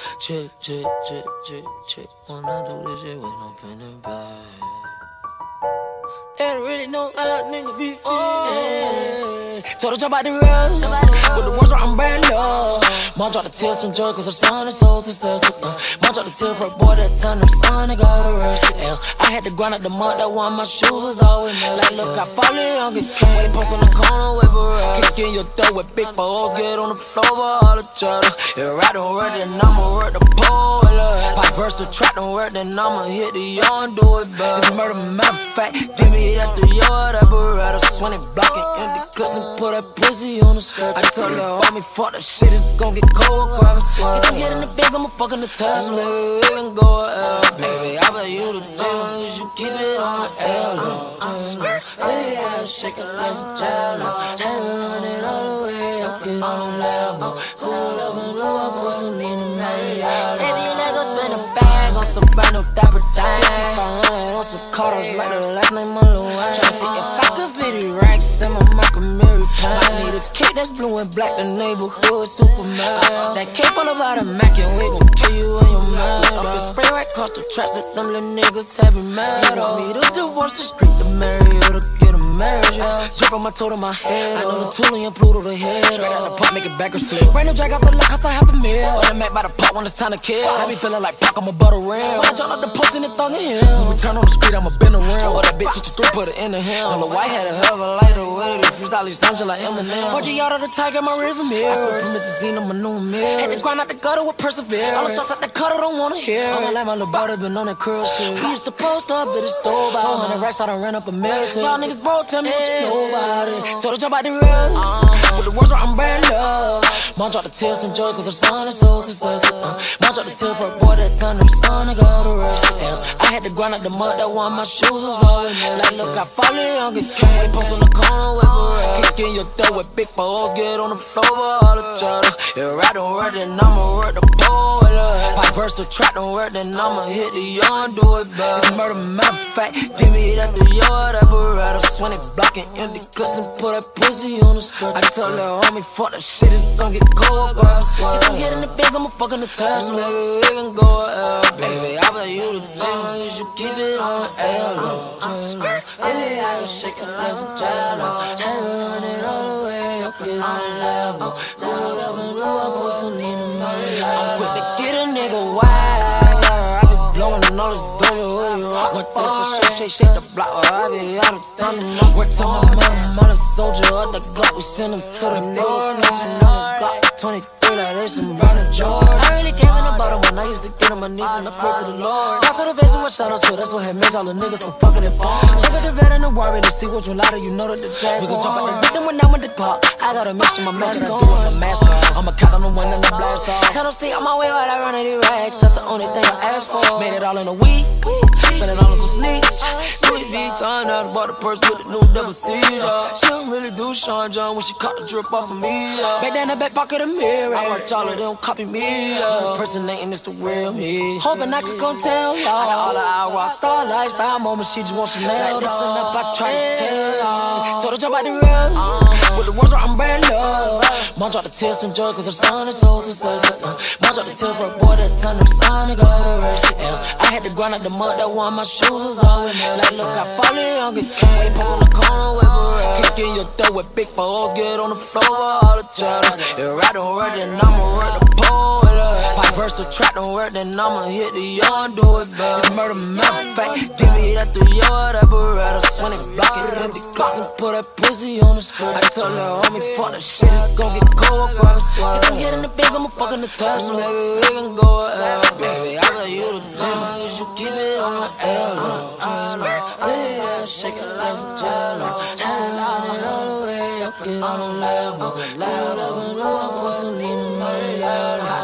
Chick, chick, chick, chick, chick. When I do this shit, when I'm pinning back. They don't really know how that nigga be feeling. Told her jump out the road with the ones where I'm brand low. Mom dropped the tears from joy cause her son is so successful. Mom dropped the tear for a boy that turned her son to go to rest. I had to grind out the mud that one, my shoes was always messy. Like look, I finally young get king. Post on the corner with barrage. Kick in your throat with big balls. Get on the floor with all the chatter. If I don't work then I'ma work the pole. Vice versa, track don't work then I'ma hit the yard and do it better. It's a murder, matter of fact. Give me that the yard apparatus. 20 blocking empty clips and put that pussy on the skirt. I told her, homie, fuck that shit, it's gon' get cold, grab a sweat. Guess I'm getting the biz, I'ma fucking the test. Maybe we can go L, baby. I bet you the jam, you keep it on the L. Baby, I shake it like some jealous. Run it all the way up and on the level. Hold up and blow up, put some in the Marriott. Baby, you let go spend a bag on some brand new dapper thing. 500 on some carters like the last name of Lil Wayne. Tryna see if I could fit it racks in my Michael Mary pain. I need a kick that's blue and black, the neighborhood Superman. That cape all about a Mac and we gon' kill you in your mind. Up and spray right across the tracks with them little niggas heavy mad. You want me to divorce the street to marry or to get a marriage? Drip on my toe to my head. I know the Toolie and Pluto the head. Straight out the pot, make it backwards flip. Brand new jack out the lock, cost a half a mil. When I'm at by the pot when it's time to kill. I be feeling like Pac, I'm a butter rim. When I jump out the post in the thong in him. When we turn on the street, I'ma bend around. Or that bitch hit the street, put it in the him. On the white had a hell of a lighter with it. Freestyle these songs like Eminem. 4G out of the tiger, my rhythm here. I spent promethazine on my new mirror. Had to grind out the gutter with perseverance. All the shots out the cutter don't wanna hear. I'ma let my little brother been on that curl shit. We used to post up at the store by 100 racks, I done ran up a million. Y'all niggas broke, tell me what you know about it. Told her jump out the road with the ones where I'm brand low. Mom dropped the tears from joy cause her son is so successful. Mom dropped the tear for a boy that turned her son to go to rest. I had to grind out the mud that one, my shoes was always messy. Like look, I finally young get king. Post on the corner with barrage. Kick in your throat with big balls. Get on the floor with all the chatter. If I don't work then I'ma work the pole. Vice versa, track don't work then I'ma hit the yard and do it better. It's a murder, matter of fact. Give me that the yard apparatus. 20 blocking empty clips and put that pussy on the skirt. I told her, homie, fuck that shit, it's gon' get cold, grab a sweat. Guess I'm getting the biz, I'ma fucking the test. Maybe we can go L, baby. I bet you the jam, you should keep it on the L. Baby, I can shake it like some jealous. Run it all the way up and on the level. Hold up and blow up, put some in the Marriott. I'm quick to get a nigga wild. I be blowing all this doja, who you rock with that? Shake the block, I be out of time. Work till my man, I'm a soldier of the Glock. We send him to the floor, not you know the Glock. 23 like they some brown and George. I really came in the bottom when I used to get on my knees and I pray to the Lord. Y'all to the face and what shadows, so that's what had made all the niggas so fucking informed. Look at the vet and the war, ready to see which one louder, you know that the jazz. We gon' jump out the victim when I'm with the clock. I gotta make sure my mask on. The mask on. I'ma count on the one and the blast off. Tell them stay on my way while I run at the racks. That's the only thing I asked for. Made it all in a week. Spend it all on some sneaks. Louis Vuitton out, bought the purse with the new double C. She don't really do Sean John when she caught the drip off of me. Back down the back pocket of mirror. I watch all of them copy me. Impersonating, it's the real me. Hoping I could come tell y'all. Out of all the our rock star lifestyle moments, she just wants Chanel. Like, listen up, I try to tell y'all. Told her jump out the road with the ones where I'm brand low. Mom dropped the tears from joy cause her son is so successful. Mom dropped the tear for a boy that turned her son to go to rest. I had to grind out the mud that one, my shoes was always messy. Like look, I finally young get king. Post on the corner with barrage. Kick in your throat with big balls. Get on the floor with all the chatter. If I don't work then I'ma work the pole. Vice versa, track don't work then I'ma hit the yard and do it better. It's murder, matter of fact. Give me that the yard apparatus. 20 blocking empty clips and put that pussy on the skirt. I told her, homie, fuck that shit, it's gon' get cold, grab a sweat. Guess I'm getting the biz, I'ma fucking the test. Maybe we can go L, baby. I bet you the jam, you should keep it on the L. Baby, I shake it like some jealous. Run it all the way up and on the level. Loud up and low, put some in the Marriott.